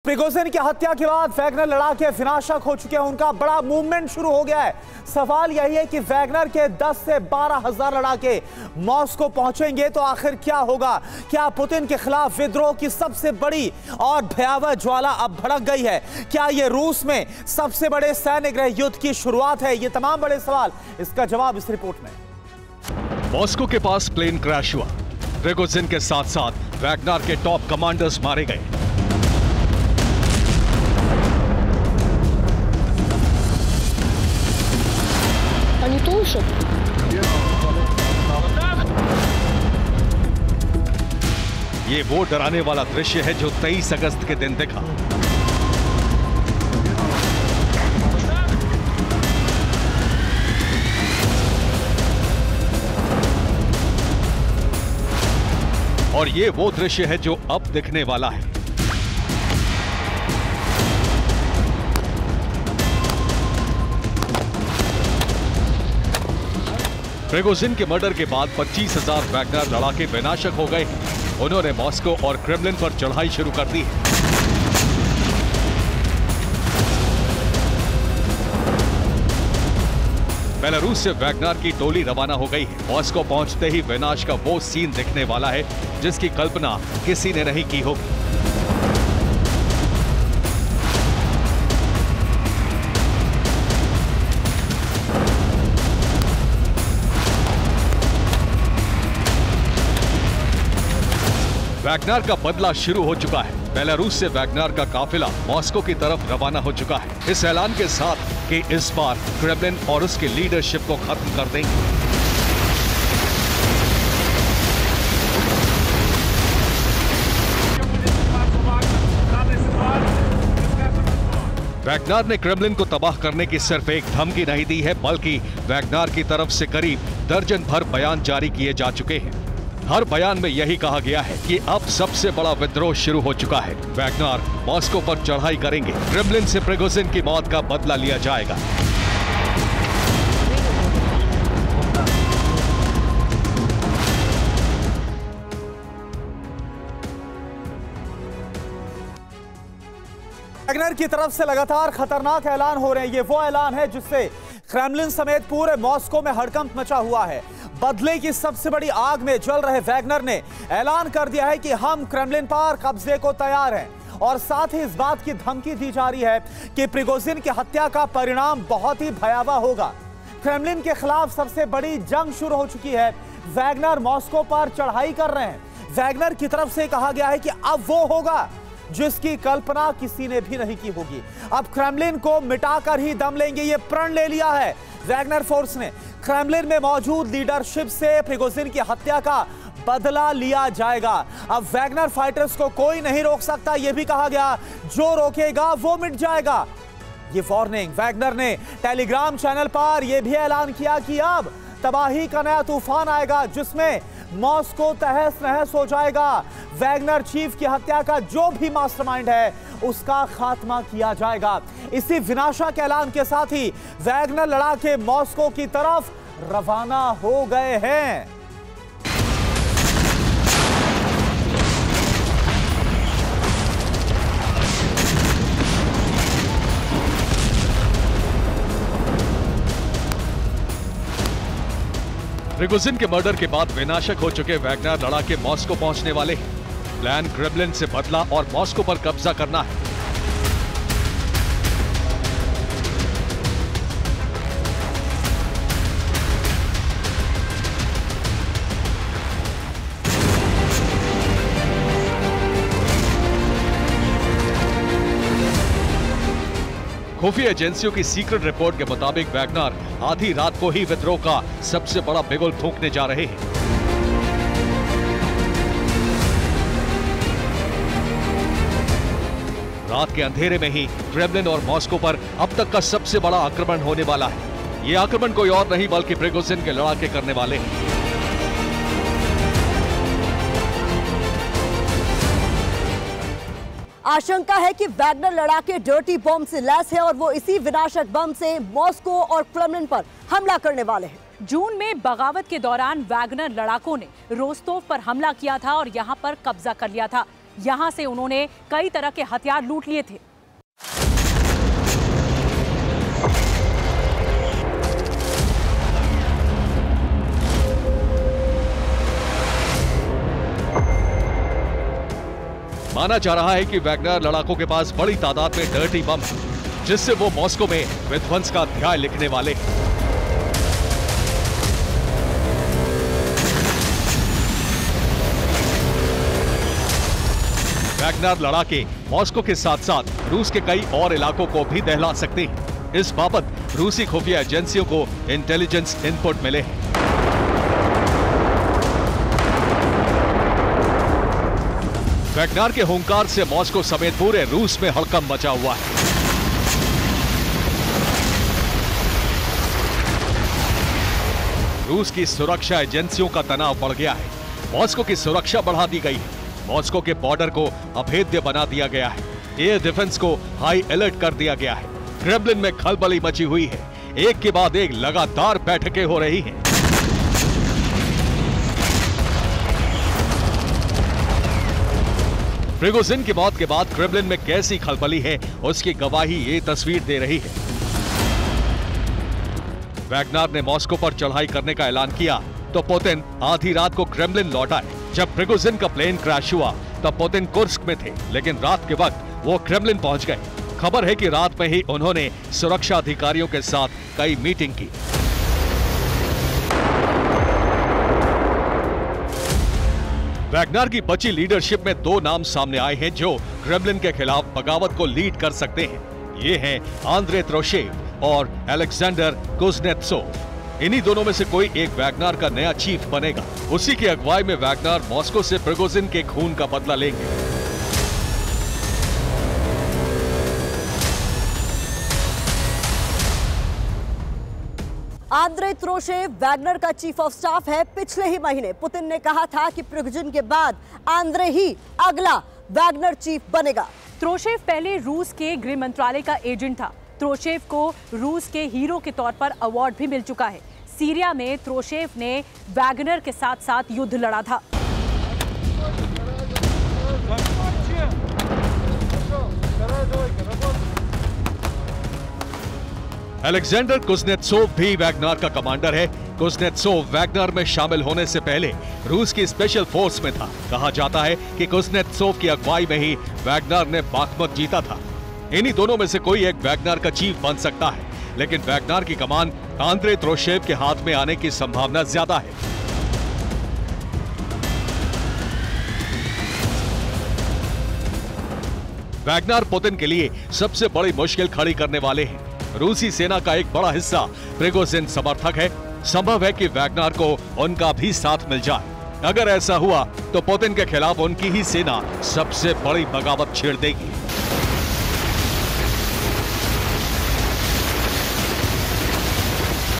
Prigozhin की हत्या के बाद वैगनर लड़ाके विनाशक हो चुके हैं, उनका बड़ा मूवमेंट शुरू हो गया है। सवाल यही है कि वैगनर के 10 से 12 हजार लड़ाके मॉस्को पहुंचेंगे तो आखिर क्या होगा? क्या पुतिन के खिलाफ विद्रोह की सबसे बड़ी और भयावह ज्वाला अब भड़क गई है? क्या यह रूस में सबसे बड़े सैन्य गृह युद्ध की शुरुआत है? ये तमाम बड़े सवाल, इसका जवाब इस रिपोर्ट में। मॉस्को के पास प्लेन क्रैश हुआ, प्रिगोजिन के साथ साथ वैगनर के टॉप कमांडर्स मारे गए। ये वो डराने वाला दृश्य है जो 23 अगस्त के दिन दिखा। और ये वो दृश्य है जो अब दिखने वाला है। प्रिगोजिन के मर्डर के बाद 25,000 वैगनर लड़ाके विनाशक हो गए। उन्होंने मॉस्को और क्रेमलिन पर चढ़ाई शुरू कर दी है। बेलारूस से वैगनर की टोली रवाना हो गई है। मॉस्को पहुंचते ही विनाश का वो सीन दिखने वाला है जिसकी कल्पना किसी ने नहीं की होगी। वैगनर का बदला शुरू हो चुका है। बेलारूस से वैगनर का काफिला मॉस्को की तरफ रवाना हो चुका है, इस ऐलान के साथ कि इस बार क्रेमलिन और उसकी लीडरशिप को खत्म कर देंगे। वैगनर ने क्रेमलिन को तबाह करने की सिर्फ एक धमकी नहीं दी है, बल्कि वैगनर की तरफ से करीब दर्जन भर बयान जारी किए जा चुके हैं। हर बयान में यही कहा गया है कि अब सबसे बड़ा विद्रोह शुरू हो चुका है। वैगनर मॉस्को पर चढ़ाई करेंगे, क्रेमलिन से प्रिगोजिन की मौत का बदला लिया जाएगा। वैगनर की तरफ से लगातार खतरनाक ऐलान हो रहे हैं। ये वो ऐलान है जिससे क्रेमलिन समेत पूरे मॉस्को में हड़कंप मचा हुआ है। बदले की सबसे बड़ी आग में जल रहे वैगनर ने ऐलान कर दिया है कि हम क्रेमलिन पर कब्जे को तैयार हैं और साथ ही इस बात की धमकी दी जा रही है कि प्रिगोजिन की हत्या का परिणाम बहुत ही भयावह होगा। क्रेमलिन के खिलाफ सबसे बड़ी जंग शुरू हो चुकी है। वैगनर मॉस्को पर चढ़ाई कर रहे हैं। वैगनर की तरफ से कहा गया है कि अब वो होगा जिसकी कल्पना किसी ने भी नहीं की होगी। अब क्रेमलिन को मिटाकर ही दम लेंगे, ये प्रण ले लिया है वैगनर फोर्स ने। क्रेमलिन में मौजूद लीडरशिप से प्रिगोजिन की हत्या का बदला लिया जाएगा। अब वैगनर फाइटर्स को कोई नहीं रोक सकता, यह भी कहा गया, जो रोकेगा वो मिट जाएगा। ये वार्निंग वैगनर ने टेलीग्राम चैनल पर यह भी ऐलान किया कि अब तबाही का नया तूफान आएगा जिसमें मॉस्को तहस नहस हो जाएगा। वैगनर चीफ की हत्या का जो भी मास्टरमाइंड है उसका खात्मा किया जाएगा। इसी विनाशक ऐलान के साथ ही वैगनर लड़ाके मॉस्को की तरफ रवाना हो गए हैं। प्रिगोजिन के मर्डर के बाद विनाशक हो चुके वैगनर लड़ाके मॉस्को पहुंचने वाले हैं। प्लान क्रेमलिन से बदला और मॉस्को पर कब्जा करना है। खुफिया एजेंसियों की सीक्रेट रिपोर्ट के मुताबिक वैगनर आधी रात को ही विद्रोह का सबसे बड़ा बिगुल फूंकने जा रहे हैं। रात के अंधेरे में ही क्रेमलिन और मॉस्को पर अब तक का सबसे बड़ा आक्रमण होने वाला है। यह आक्रमण कोई और नहीं बल्कि प्रिगोजिन के लड़ाके करने वाले हैं। आशंका है कि वैगनर लड़ाके डर्टी बम से लैस है और वो इसी विनाशक बम से मॉस्को और क्रेमलिन पर हमला करने वाले हैं। जून में बगावत के दौरान वैगनर लड़ाकों ने रोस्तोव पर हमला किया था और यहां पर कब्जा कर लिया था। यहाँ से उन्होंने कई तरह के हथियार लूट लिए थे। माना जा रहा है कि वैगनर लड़ाकों के पास बड़ी तादाद में डर्टी बम है, जिससे वो मॉस्को में विध्वंस का अध्याय लिखने वाले हैं। वैगनर लड़ाके मॉस्को के साथ साथ रूस के कई और इलाकों को भी दहला सकते हैं। इस बाबत रूसी खुफिया एजेंसियों को इंटेलिजेंस इनपुट मिले हैं। वैगनर के हुंकार से मॉस्को समेत पूरे रूस में हड़कंप मचा हुआ है। रूस की सुरक्षा एजेंसियों का तनाव बढ़ गया है। मॉस्को की सुरक्षा बढ़ा दी गई है। मॉस्को के बॉर्डर को अभेद्य बना दिया गया है। एयर डिफेंस को हाई अलर्ट कर दिया गया है। क्रेमलिन में खलबली मची हुई है। एक के बाद एक लगातार बैठकें हो रही हैं। प्रिगोजिन की मौत के बाद क्रेमलिन में कैसी खलबली है, उसकी गवाही ये तस्वीर दे रही है। वैगनर ने मॉस्को पर चढ़ाई करने का ऐलान किया तो पुतिन आधी रात को क्रेमलिन लौट आए। जब प्रिगोजिन का प्लेन क्रैश हुआ तब पुतिन कुर्स्क में थे, लेकिन रात के वक्त वो क्रेमलिन पहुंच गए। खबर है कि रात में ही उन्होंने सुरक्षा अधिकारियों के साथ कई मीटिंग की। वैगनर की बची लीडरशिप में दो नाम सामने आए हैं जो क्रेमलिन के खिलाफ बगावत को लीड कर सकते हैं। ये हैं आंद्रे त्रोशेव और अलेक्जेंडर कुज़नेत्सोव। इन्हीं दोनों में से कोई एक वैगनर का नया चीफ बनेगा। उसी की अगुवाई में वैगनर मॉस्को से प्रिगोजिन के खून का बदला लेंगे। आंद्रे त्रोशेव वैगनर का चीफ ऑफ स्टाफ है। पिछले ही महीने पुतिन ने कहा था कि प्रिगोजिन के बाद आंद्रे ही अगला वैगनर चीफ बनेगा। त्रोशेव पहले रूस के गृह मंत्रालय का एजेंट था। त्रोशेव को रूस के हीरो के तौर पर अवार्ड भी मिल चुका है। सीरिया में त्रोशेव ने वैगनर के साथ साथ युद्ध लड़ा था। अलेक्जेंडर कुज़नेत्सोव भी वैगनर का कमांडर है। कुज़नेत्सोव वैगनर में शामिल होने से पहले रूस की स्पेशल फोर्स में था। कहा जाता है कि कुज़नेत्सोव की अगुवाई में ही वैगनर ने बाखमत जीता था। इन्हीं दोनों में से कोई एक वैगनर का चीफ बन सकता है, लेकिन वैगनर की कमान आंद्रे त्रोशेव के हाथ में आने की संभावना ज्यादा है। वैगनर पुतिन के लिए सबसे बड़ी मुश्किल खड़ी करने वाले हैं। रूसी सेना का एक बड़ा हिस्सा प्रिगोजिन समर्थक है। संभव है कि वैगनर को उनका भी साथ मिल जाए। अगर ऐसा हुआ तो पुतिन के खिलाफ उनकी ही सेना सबसे बड़ी बगावत छेड़ देगी।